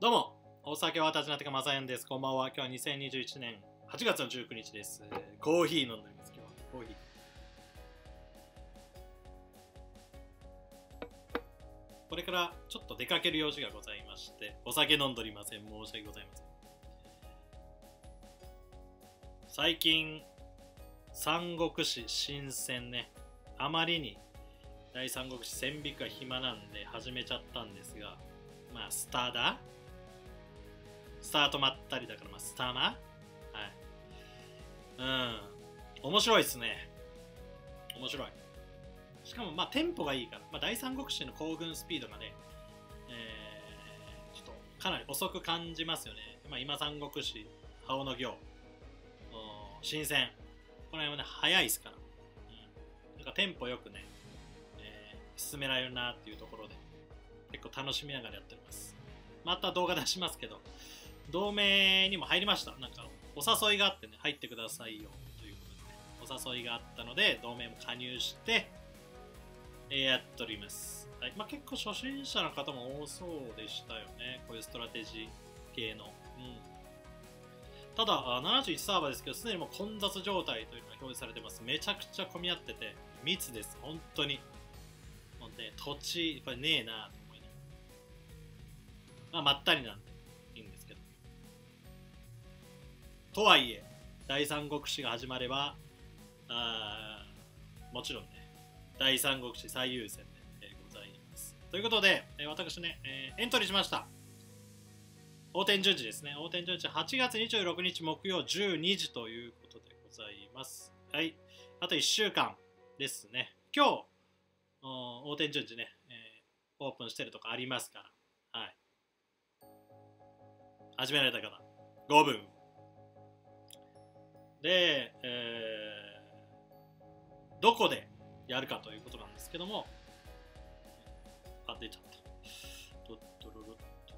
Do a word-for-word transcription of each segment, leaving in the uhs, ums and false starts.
どうも、お酒をたちなてかまさやんです。こんばんは。今日はにせんにじゅういちねんはちがつのじゅうくにちです。コーヒー飲んでます、今日は。コーヒー。これからちょっと出かける用事がございまして、お酒飲んでおりません。申し訳ございません。最近、三国志新鮮ね、あまりに第三国志千引くが暇なんで始めちゃったんですが、まあ、スターだスタートまったりだから、まあ、スターマはい。うん。面白いっすね。面白い。しかも、まあ、テンポがいいから、まあ、第三国志の行軍スピードがね、えー、ちょっとかなり遅く感じますよね。まあ、今三国志、青の行、新鮮。この辺はね、早いっすから。うん。なんかテンポよくね、えー、進められるなっていうところで、結構楽しみながらやっております。また動画出しますけど、同盟にも入りました。なんかお誘いがあってね、入ってくださいよということで、ね、お誘いがあったので、同盟も加入して、えー、やっております。はい。まあ、結構初心者の方も多そうでしたよね。こういうストラテジー系の。うん、ただ、ななじゅういちサーバーですけど、すでにもう混雑状態というのが表示されてます。めちゃくちゃ混み合ってて、密です。本当に。ほんで、土地、やっぱりねえなと思いながら。まあ、まったりなんで。とはいえ、第三国志が始まれば、あもちろんね、第三国志最優先で、えー、ございます。ということで、えー、私ね、えー、エントリーしました。大天順次ですね。大天順次はちがつにじゅうろくにち木曜じゅうにじということでございます。はい。あといっしゅうかんですね。今日、大天順次ね、えー、オープンしてるとかありますから、はい。始められた方、ごぶん。で、えー、どこでやるかということなんですけども、あ、出ちゃった。どっとろろっと。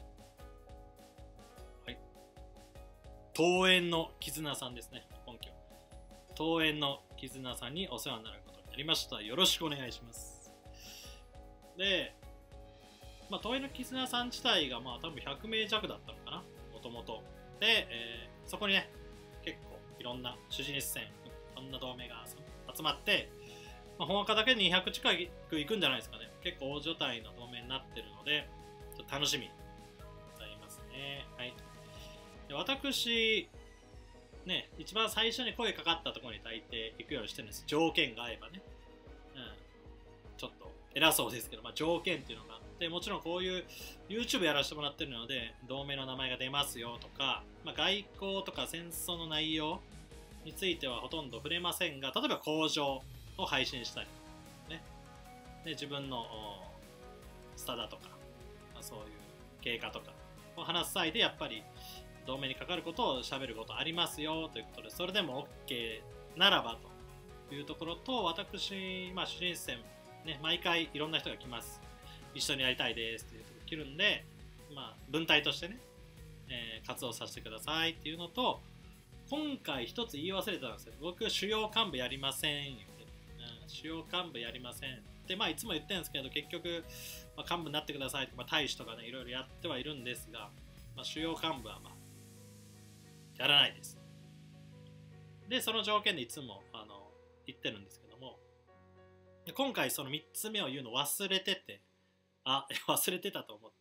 はい。東園の絆さんですね、本拠。東園の絆さんにお世話になることになりました。よろしくお願いします。で、まあ、東園の絆さん自体が、まあ、多分ひゃくめいじゃくだったのかな、もともと。で、えー、そこにね、結構いろんな主人戦、いろんな同盟が集まって、まあ、本赤だけでにひゃく近くいくんじゃないですかね。結構大所帯の同盟になってるので、ちょっと楽しみでございますね。はい。で私、ね、一番最初に声かかったところに大抵行くようにしてるんです。条件が合えばね。うん。ちょっと偉そうですけど、まあ、条件っていうのがあって、もちろんこういう YouTube やらせてもらってるので、同盟の名前が出ますよとか、まあ、外交とか戦争の内容についてはほとんど触れませんが、例えば工場を配信したり、ね、で自分のスタダとか、まあ、そういう経過とかを話す際でやっぱり同盟にかかることを喋ることありますよということで、それでも OK ならばというところと、私、まあ、主人戦、ね、毎回いろんな人が来ます。一緒にやりたいですっていう人が来るんで、まあ、分隊としてね、えー、活動させてくださいっていうのと、今回一つ言い忘れてたんですよ。僕、主要幹部やりません言って、うん、主要幹部やりませんってまあいつも言ってるんですけど、結局、まあ、幹部になってくださいとか、まあ、大使とかね、いろいろやってはいるんですが、まあ、主要幹部はまあやらないです。で、その条件でいつもあの言ってるんですけども、今回そのみっつめを言うの忘れてて、あ、忘れてたと思って、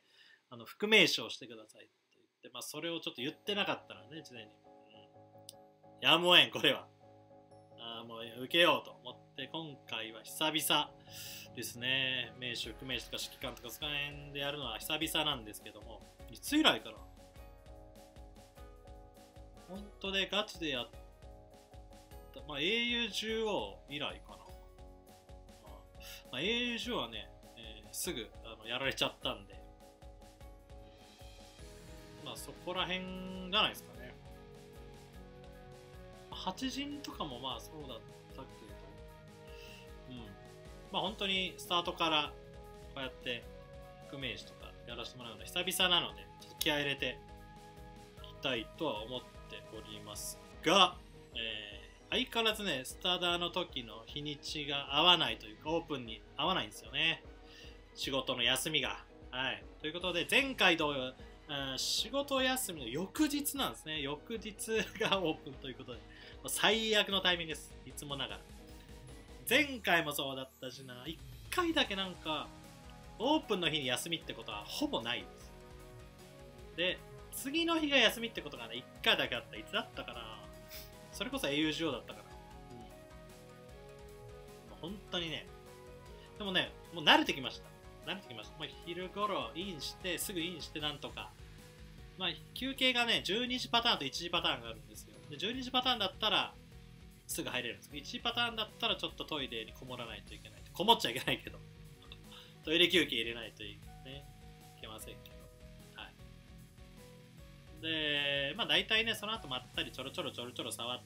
あの副名称してくださいって言って、まあ、それをちょっと言ってなかったらね、事前に。やむをえん、これは。あもう受けようと思って、今回は久々ですね。名手、副名手とか指揮官とかそこら辺でやるのは久々なんですけども、いつ以来かな。本当でガチでやった、まあ、英雄獣王以来かな。まあ、英雄獣王はね、えー、すぐあのやられちゃったんで、まあそこら辺じゃないですかね。八陣とかもまあそうだったけど、うん。まあ本当にスタートからこうやって副名手とかやらせてもらうので久々なので、ちょっと気合い入れていきたいとは思っておりますが、えー、相変わらずね、スタダの時の日にちが合わないというか、オープンに合わないんですよね。仕事の休みが。 はい。ということで、前回同様、仕事休みの翌日なんですね。翌日がオープンということで、最悪のタイミングです。いつもながら。前回もそうだったしな、いっかいだけなんか、オープンの日に休みってことはほぼないです。で、次の日が休みってことがね、いっかいだけあった。いつだったかな。それこそ エーユージーオー だったから。うん、本当にね。でもね、もう慣れてきました。慣れてきました。もう昼頃インして、すぐインしてなんとか。まあ、休憩がね、じゅうにじパターンといちじパターンがあるんですよ。で、じゅうにじパターンだったら、すぐ入れるんですけど、いちじパターンだったらちょっとトイレにこもらないといけない。こもっちゃいけないけど。トイレ休憩入れないといね、いけませんけど。はい。で、まあ大体ね、その後まったりちょろちょろちょろちょろ触って、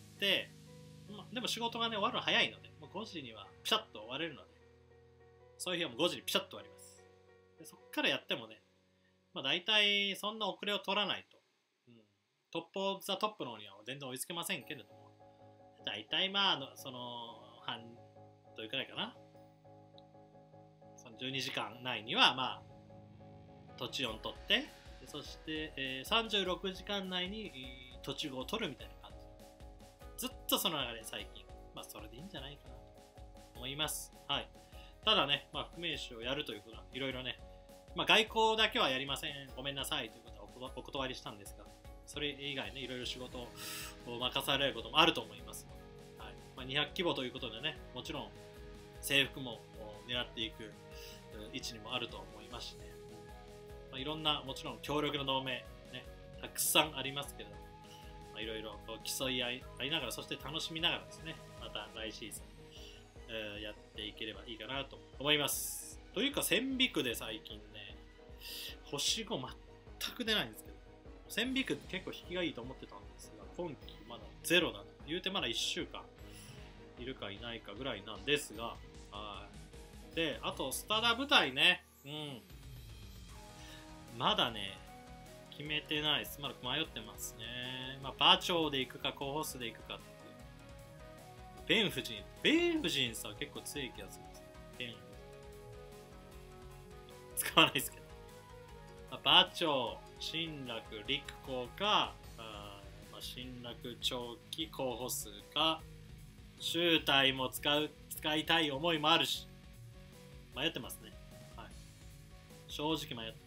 まあ、でも仕事がね、終わるの早いので、もうごじにはピシャッと終われるので、そういう日はもうごじにピシャッと終わります。でそっからやってもね、まあ大体そんな遅れを取らないと、うん、トップオブザトップの方には全然追いつけませんけれども、大体まあ、その、半、どれくらいかな。そのじゅうにじかん内にはまあ、土地を取って、そして、えー、さんじゅうろくじかん内に土地を取るみたいな感じ。ずっとその流れ最近。まあそれでいいんじゃないかなと思います。はい。ただね、まあ、副名詞をやるということは、いろいろね、まあ、外交だけはやりません、ごめんなさいということはお断りしたんですが、それ以外ね、いろいろ仕事を任されることもあると思います。はいまあ、にひゃく規模ということでね、もちろん制服も狙っていく位置にもあると思いますしね、まあ、いろんな、もちろん協力の同盟、ね、たくさんありますけれども、まあ、いろいろ競い合いながら、そして楽しみながらですね、また来シーズン、えー、やっていければいいかなと思います。というか、千尾区で最近ね、星ご全く出ないんですけど、千尾区って結構引きがいいと思ってたんですが、今季まだゼロだな。言うてまだいっしゅうかんいるかいないかぐらいなんですが、はい。で、あと、スタダ舞台ね、うん。まだね、決めてないです。まだ迷ってますね。まあ、馬長で行くか、候補数で行くかっていう。ベン夫人。ベン夫人さ、結構強い気がするんです。ベン夫人。使わないですけど。馬長、新楽、陸行か、あまあ、新楽、長期、候補数か、集体も使う、使いたい思いもあるし、迷ってますね。はい。正直迷ってます。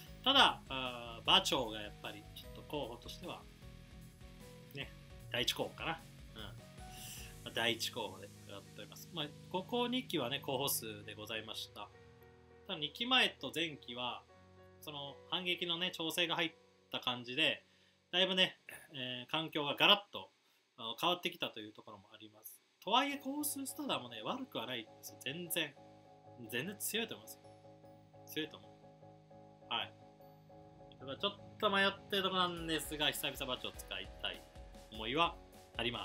ただ、あ馬長がやっぱりちょっと候補としては、ね、第一候補かな。うん。第一候補でやっております。まあ、ここにきはね、候補数でございました。ただにきまえと前期は、その反撃のね、調整が入った感じで、だいぶね、えー、環境がガラッと変わってきたというところもあります。とはいえ、コーススタダもね、悪くはないんですよ。全然。全然強いと思いますよ。強いと思う。はい。ただちょっと迷ってるところなんですが、久々バチを使いたい思いはあります。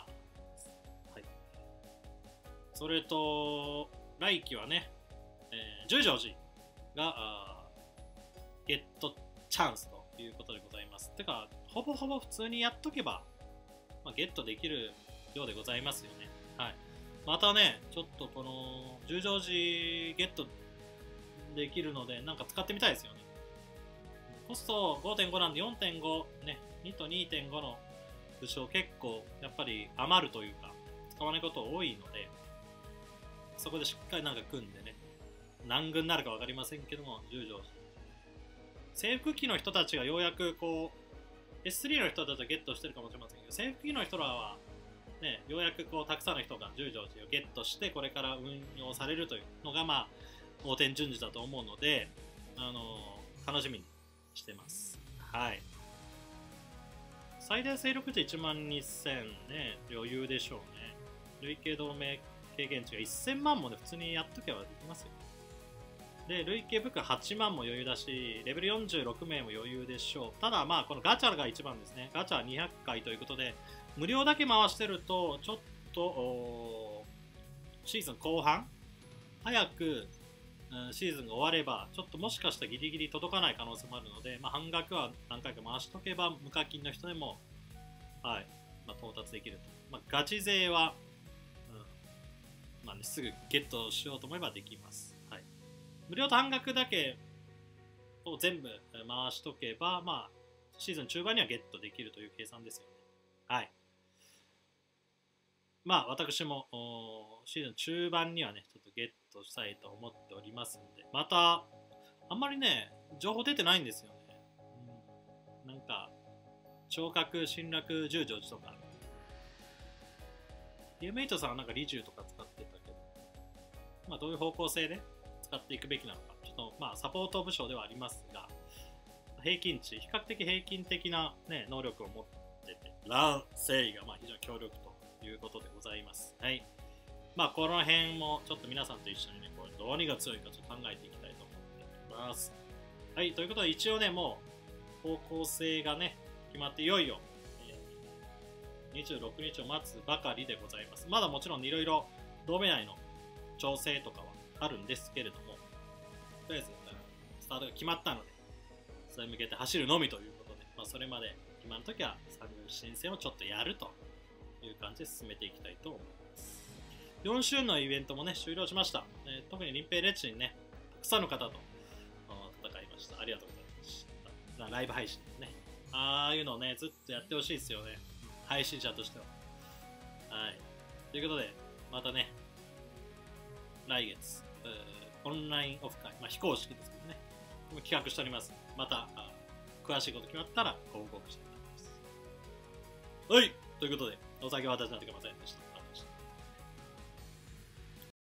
はい。それと、来季はね、えー、十条寺が、ゲットチャンスということでございます。てか、ほぼほぼ普通にやっとけば、まあ、ゲットできるようでございますよね。はい。またね、ちょっとこの十条寺ゲットできるので、なんか使ってみたいですよね。コスト ごてんご なんで よんてんご、ね、にと にてんご の武将結構やっぱり余るというか、使わないこと多いので、そこでしっかりなんか組んでね、何軍になるか分かりませんけども、十条寺。制服機の人たちがようやくこう エススリー の人たちはゲットしてるかもしれませんけど、制服機の人らは、ね、ようやくこうたくさんの人が十条寺をゲットしてこれから運用されるというのが、まあ、大天順次だと思うので、あのー、楽しみにしてます。はい。最大勢力値いちまんにせんね、余裕でしょうね。累計同盟経験値がせんまんもね、普通にやっとけばできますよ。で、累計部下はちまんも余裕だし、レベルよんじゅうろくめいも余裕でしょう。ただ、まあ、このガチャが一番ですね。ガチャにひゃっかいということで、無料だけ回してると、ちょっと、シーズン後半、早く、うん、シーズンが終われば、ちょっともしかしたらギリギリ届かない可能性もあるので、まあ、半額は何回か回しとけば、無課金の人でも、はい、まあ、到達できると。まあ、ガチ勢は、うん、まあね、すぐゲットしようと思えばできます。無料と半額だけを全部回しとけば、まあ、シーズン中盤にはゲットできるという計算ですよね。はい。まあ、私もシーズン中盤にはね、ちょっとゲットしたいと思っておりますので、また、あんまりね、情報出てないんですよね。うん、なんか、昇格、進落、十条寺とか、ゲームエイトさんはなんかリジューとか使ってたけど、まあ、どういう方向性で使っていくべきなのか、ちょっとまあ、サポート部署ではありますが、平均値、比較的平均的な、ね、能力を持ってて、ラン・セイがまあ非常に強力ということでございます。はい。まあ、この辺もちょっと皆さんと一緒にね、これどうが強いかちょっと考えていきたいと思っております。はい、ということで一応ね、もう方向性がね、決まっていよいよ、えー、にじゅうろくにちを待つばかりでございます。まだもちろんいろいろ同盟内の調整とかはあるんですけれども、とりあえずスタートが決まったので、それに向けて走るのみということで、まあ、それまで今の時は参入申請をちょっとやるという感じで進めていきたいと思います。よん週のイベントもね、終了しました。えー、特にリンペイレッチにね、たくさんの方と戦いました。ありがとうございました。ライブ配信ですね。ああいうのをね、ずっとやってほしいですよね。配信者としては。はい。ということで、またね、来月、オンラインオフ会、まあ、非公式ですけどね、企画しております。また、詳しいこと決まったらご報告したいと思います。はい。ということで、お酒は私なんてかませんでした。